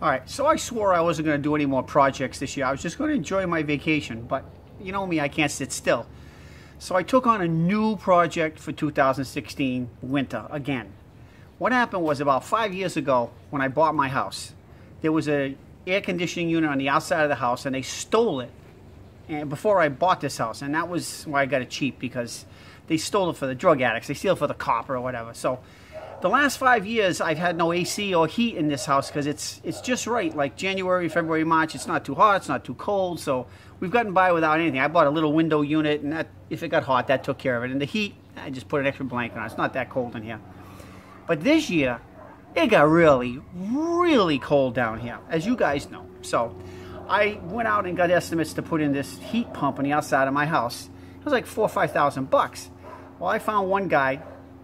All right, so I swore I wasn't going to do any more projects this year. I was just going to enjoy my vacation, but you know me, I can't sit still. So I took on a new project for 2016 winter again. What happened was about 5 years ago when I bought my house, there was an air conditioning unit on the outside of the house and they stole it and before I bought this house, and that was why I got it cheap, because they stole it for the drug addicts. They steal it for the copper or whatever. So the last 5 years I've had no AC or heat in this house because it's just right. Like January, February, March, it's not too hot, it's not too cold, so we've gotten by without anything. I bought a little window unit, and that, if it got hot, that took care of it. And the heat, I just put an extra blanket on. It's not that cold in here. But this year, it got really, really cold down here, as you guys know. So I went out and got estimates to put in this heat pump on the outside of my house. It was like $4,000 or $5,000. Well, I found one guy,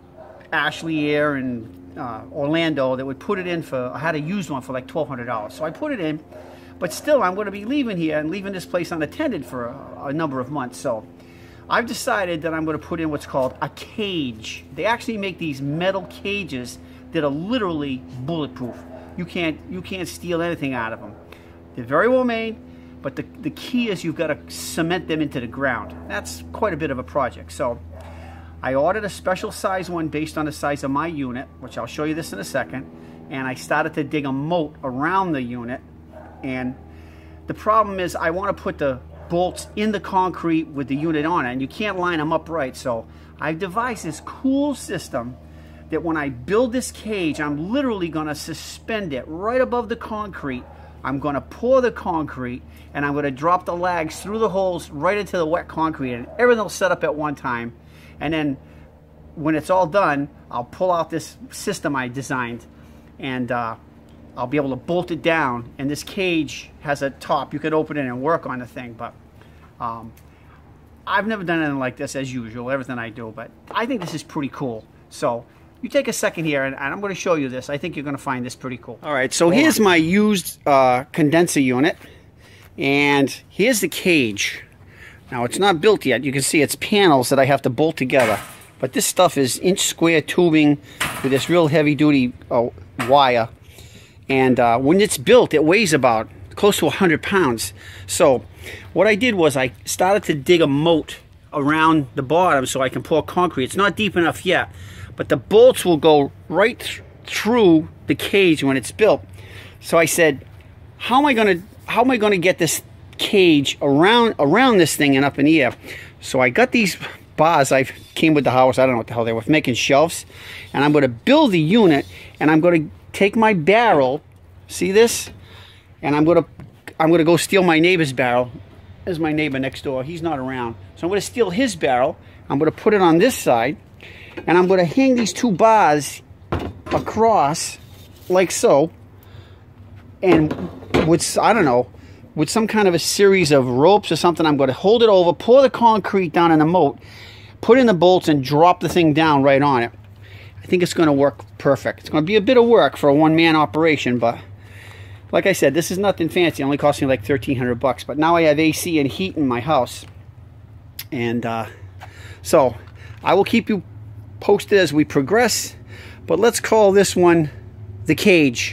Ashley Air in Orlando, that would put it in for, I had a used one for like $1,200. So I put it in, but still I'm going to be leaving here and leaving this place unattended for a number of months. So I've decided that I'm going to put in what's called a cage. They actually make these metal cages that are literally bulletproof. You can't steal anything out of them. They're very well made, but the key is you've got to cement them into the ground. That's quite a bit of a project. So I ordered a special size one based on the size of my unit, which I'll show you this in a second, and I started to dig a moat around the unit. And the problem is I want to put the bolts in the concrete with the unit on it, and you can't line them up right. So I've devised this cool system that when I build this cage, I'm literally going to suspend it right above the concrete. I'm going to pour the concrete, and I'm going to drop the lags through the holes right into the wet concrete, and everything will set up at one time. And then when it's all done, I'll pull out this system I designed, and I'll be able to bolt it down. And this cage has a top. You could open it and work on the thing, but I've never done anything like this, as usual, everything I do, but I think this is pretty cool. So you take a second here, and I'm going to show you this. I think you're going to find this pretty cool. All right, so here's my used condenser unit, and here's the cage. Now, it's not built yet. You can see it's panels that I have to bolt together. But this stuff is inch square tubing with this real heavy-duty wire. And when it's built, it weighs about close to 100 pounds. So what I did was I started to dig a moat around the bottom so I can pour concrete. It's not deep enough yet, but the bolts will go right through the cage when it's built. So I said, how am I going to get this cage around this thing and up in the air? So I got these bars. I came with the house. I don't know what the hell they were, making shelves. And I'm going to build the unit, and I'm going to take my barrel. See this? And I'm going to go steal my neighbor's barrel. There's my neighbor next door. He's not around. So I'm going to steal his barrel. I'm going to put it on this side, and I'm going to hang these two bars across like so. And with, I don't know, with some kind of a series of ropes or something, I'm going to hold it over, pour the concrete down in the moat, put in the bolts, and drop the thing down right on it. I think it's going to work perfect. It's going to be a bit of work for a one-man operation, but like I said, this is nothing fancy. It only cost me like $1,300, but now I have AC and heat in my house. And so I will keep you posted as we progress, but let's call this one the Cage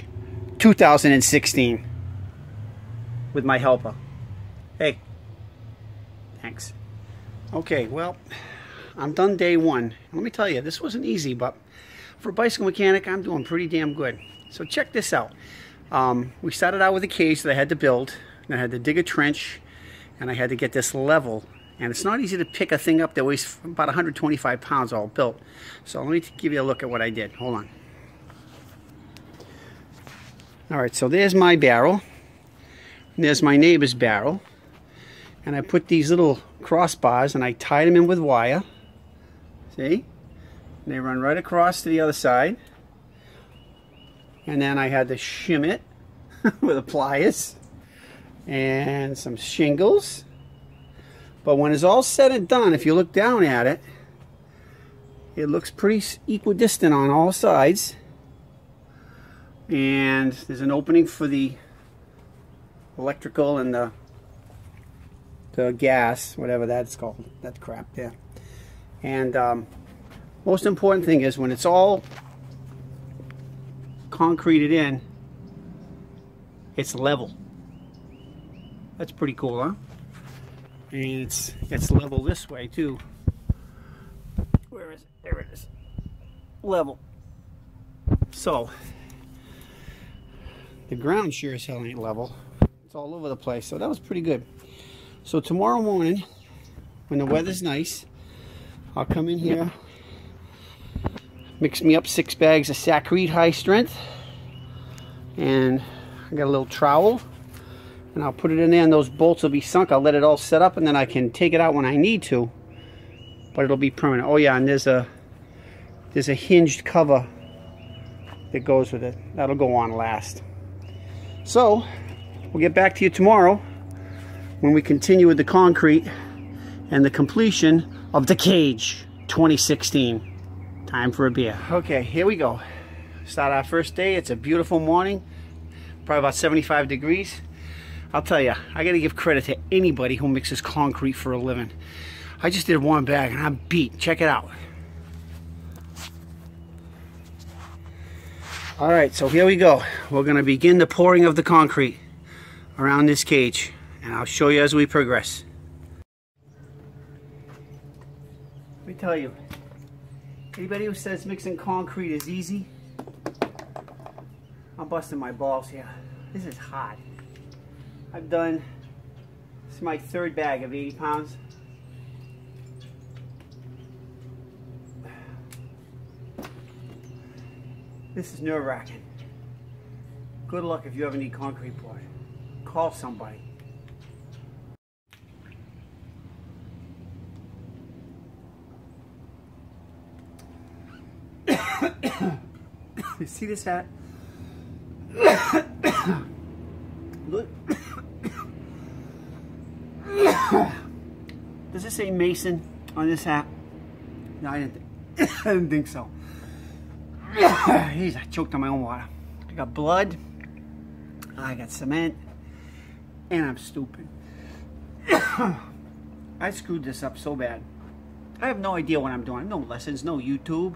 2016 with my helper. Hey, thanks. Okay, well, I'm done day one. Let me tell you, this wasn't easy, but for a bicycle mechanic, I'm doing pretty damn good. So check this out. We started out with a cage that I had to build, and I had to dig a trench, and I had to get this level. And it's not easy to pick a thing up that weighs about 125 pounds all built. So let me give you a look at what I did. Hold on. All right, so there's my barrel. And there's my neighbor's barrel. And I put these little crossbars and I tied them in with wire. See? And they run right across to the other side. And then I had to shim it with the pliers and some shingles. But when it's all said and done, if you look down at it, it looks pretty equidistant on all sides. And there's an opening for the electrical and the gas, whatever that's called, that crap there. And most important thing is when it's all concreted in, it's level. That's pretty cool, huh? And it's level this way too. Where is it? There it is. Level. So the ground sure as hell ain't level. It's all over the place. So that was pretty good. So tomorrow morning, when the weather's nice, I'll come in here, mix me up 6 bags of Sakrete high strength, and I got a little trowel, and I'll put it in there, and those bolts will be sunk. I'll let it all set up, and then I can take it out when I need to, but it'll be permanent. Oh yeah, and there's a hinged cover that goes with it. That'll go on last. So we'll get back to you tomorrow when we continue with the concrete and the completion of the cage 2016. Time for a beer. Okay, here we go. Start our first day. It's a beautiful morning, probably about 75 degrees. I'll tell you, I gotta give credit to anybody who mixes concrete for a living. I just did 1 bag and I'm beat. Check it out. All right, so here we go. We're gonna begin the pouring of the concrete around this cage, and I'll show you as we progress. Let me tell you, anybody who says mixing concrete is easy, I'm busting my balls here. This is hard. This is my 3rd bag of 80 pounds. This is nerve-wracking. Good luck if you ever need concrete poured. Call somebody. You see this hat? Look. Does it say Mason on this hat? No, I didn't think so. Jeez, I choked on my own water. I got blood, I got cement, and I'm stupid. I screwed this up so bad. I have no idea what I'm doing. No lessons, no YouTube.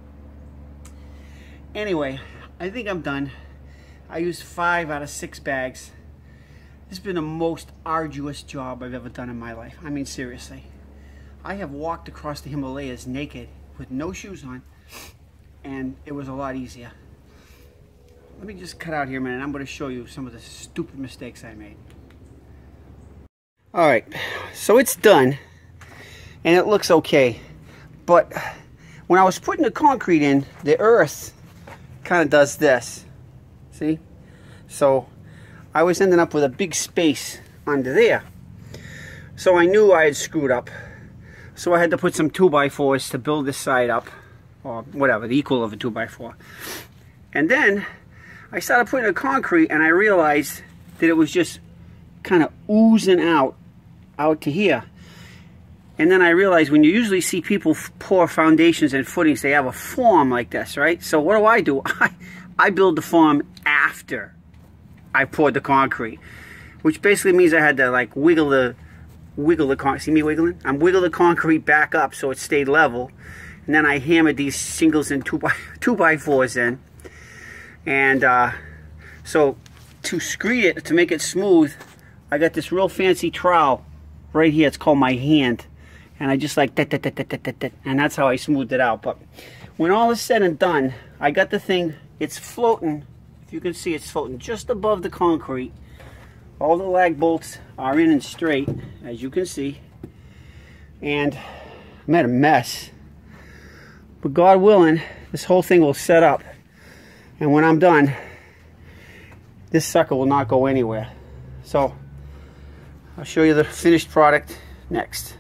Anyway, I think I'm done. I used 5 out of 6 bags. This has been the most arduous job I've ever done in my life. I mean, seriously. I have walked across the Himalayas naked with no shoes on, and it was a lot easier. Let me just cut out here a minute. I'm going to show you some of the stupid mistakes I made. Alright, so it's done, and it looks okay. But when I was putting the concrete in, the earth kind of does this. See? So I was ending up with a big space under there. So I knew I had screwed up. So I had to put some 2x4s to build this side up, or whatever, the equal of a 2x4. And then I started putting the concrete, and I realized that it was just kind of oozing out to here. And then I realized when you usually see people pour foundations and footings, they have a form like this, right? So what do? I build the form after I poured the concrete, which basically means I had to like wiggle the concrete. See me wiggling? I'm wiggle the concrete back up so it stayed level, and then I hammered these shingles and 2x4s in, and so to screed it, to make it smooth, I got this real fancy trowel right here. It's called my hand, and I just like that, and that's how I smoothed it out. But when all is said and done, I got the thing. It's floating. If you can see, it's floating just above the concrete. All the lag bolts are in and straight, as you can see. And I made a mess. But God willing, this whole thing will set up. And when I'm done, this sucker will not go anywhere. So I'll show you the finished product next.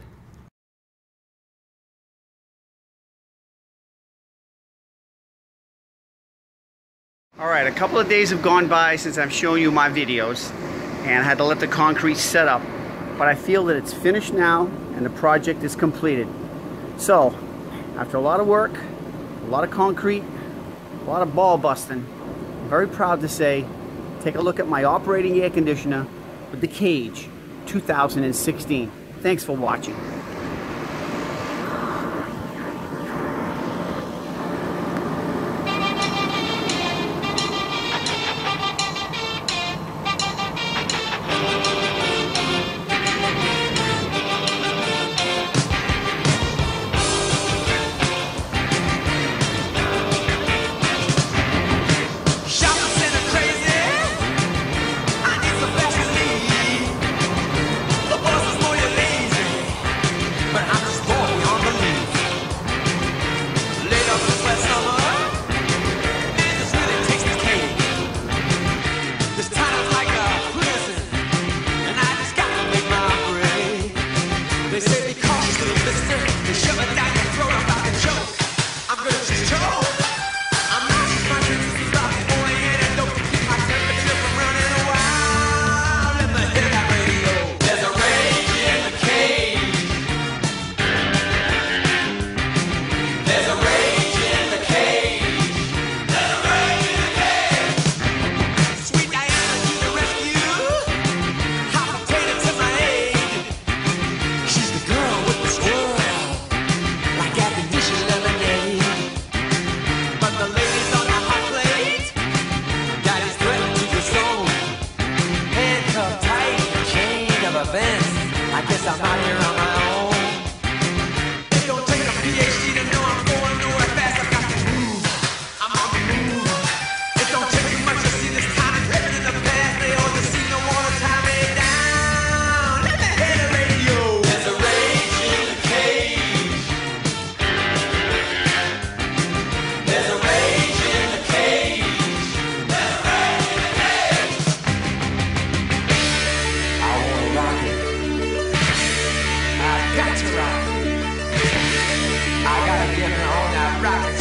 Alright, a couple of days have gone by since I've shown you my videos, and I had to let the concrete set up. But I feel that it's finished now and the project is completed. So, after a lot of work, a lot of concrete, a lot of ball busting, I'm very proud to say, take a look at my operating air conditioner with the Cage 2016. Thanks for watching. events. I guess I'm out here on my own. It don't take a PhD to know I'm going nowhere fast. I've got to move. I'm on the move. It don't take too much to see this time is living in the past. They all just seem to want to tie me down. Let me hear the radio. There's a rage in the cage. There's a rage in the cage. There's a rage in the cage. I wanna rock it. I got to rock. I gotta get on that rocket.